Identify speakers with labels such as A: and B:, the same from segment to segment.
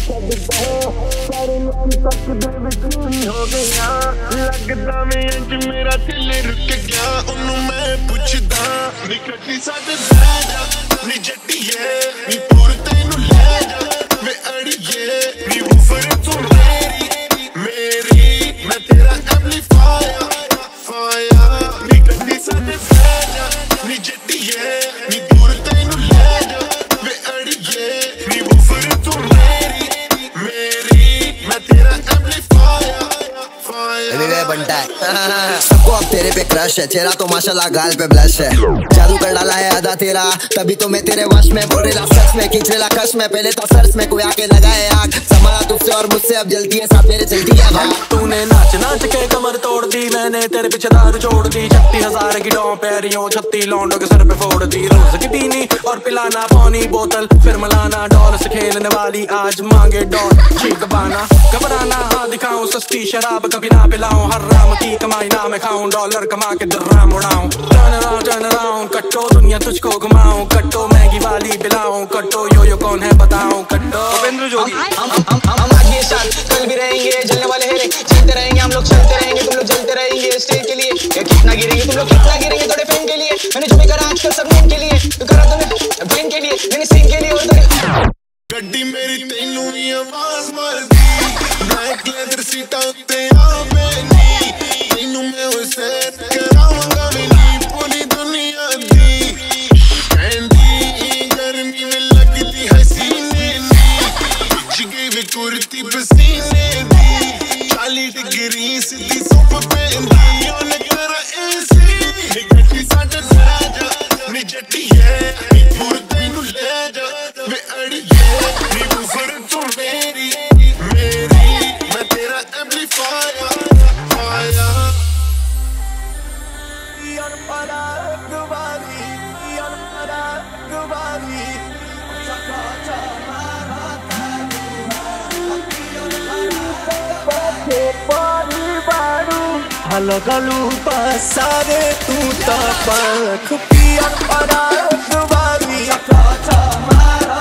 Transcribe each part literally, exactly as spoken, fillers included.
A: हो गया लगदा मैं इंज मेरा दिल रुक गया ओनू मैं पुछदा नी कटी साडे बह जा नी जट्टीए नी पूर तैनू ले जा वे अड़िए नी ऊपर तू मेरी मेरी मैं तेरा एम्पलीफायर फायर नी कटी साडे बह जा नी जट्टीए नी पूर तैनू ले जा वे अड़िए नी ऊपर तू मेरी मेरी मैं तेरा एम्पलीफायर फायर
B: बनता है सबको अब तेरे पे क्रश है, चेहरा तो माशाल्लाह गाल पे ब्लश है, जादू कर डाला है अदा तेरा तभी तो मैं तेरे वश में बोल रहा सच में खींच रेला कश में पहले तो सर्च में कोई आके लगाए आग संभाला तुझसे और मुझसे अब जल्दी है साथ मेरे चलती है भाग
C: तूने नाच नाच के कमर तोड़ दी मैंने तेरे पीछे दारू छोड़ दी छत्तीस हजार की डॉ पैरियों छत्तीस लौंडों के सर पे फोड़ दी रोज की पीनी और पिलाना पानी बोतल फिर मिलाना डॉल से खेलने वाली आज मांगे डॉल चीक बाना घबराना हाँ दिखाऊं सस्ती शराब कभी ना पिलाऊं हराम की कमाई ना मैं खाऊं डॉलर कमा के दर्राम उड़ाऊं टर्न अराउंड टर्न अराउंड कट्टो दुनिया तुझको घुमाऊं कट्टो महंगी वाली पिलाऊं कट्टो यो यो कौन है बताऊं कट्टो उपेंद्र जोगी
D: हम हम हम हम आज ये साथ कल भी रहेंगे जलने वाले हैं चलते रहेंगे हम लोग चलते रहेंगे तुम लोग जलते रहेंगे स्टेज के लिए ये कितना गिरेंगे तुम लोग कितना गिरेंगे थोड़े फेम के लिए मैंने जो भी करा आजकल सब नेम के लिए तो करा तुमने फेम के लिए मैंने सीन के लिए और
A: गड्डी मेरी तैनू भी आवाज मारदी ब्लैक लेदर सीटां ते आवे नी तैनू मैं उसे कराऊंगा मेरी पूरी दुनिया दी कैंडी गर्मी में लगती हसीने नी पिच गई वे कुर्ती पसीने दी चालीस डिग्री सीधी सोफ पे दी ओ नगरा एसी गड्डी साडे बह जा नी जट्टीए नी पूर तैनू ले जा वे अड़िए नी ऊपर तू मेरी मेरी मैं तेरा एम्पलीफायर फायर यार पड़ा गुबारी यार पड़ा गुबारी चका चमारा हलो गलू पासारे तू तो पंख पियर पड़ा गुबारी चका चमारा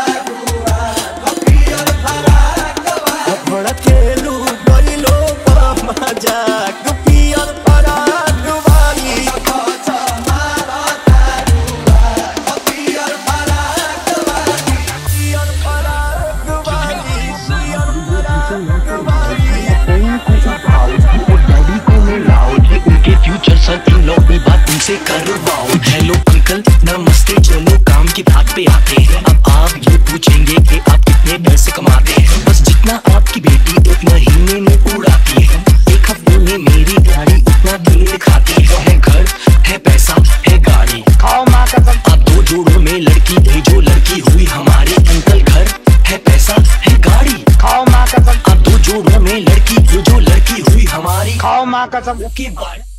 A: घोड़ा खेलू गइलो मजा पियर पड़ा गुबारी
E: फ्यूचर सर इन लोग भी बात तुमसे करवाओ हेलो अंकल नमस्ते चलो काम की बात पे आते हैं अब आप ये पूछेंगे कि आप कितने पैसे कमाते हैं बस जितना आपकी बेटी एक महीने में उड़ाती है एक हफ्ते में मेरी गाड़ी इतना तेल खाती है घर है पैसा है गाड़ी खाओ माँ कसम आप दो जोड़ों में लड़की भेजो लड़की हुई हमारे अंकल घर है पैसा है गाड़ी खाओ माँ कसम आप दो जोड़ों में लड़की भेजो लड़की हुई हमारी खाओ माँ कसम की बात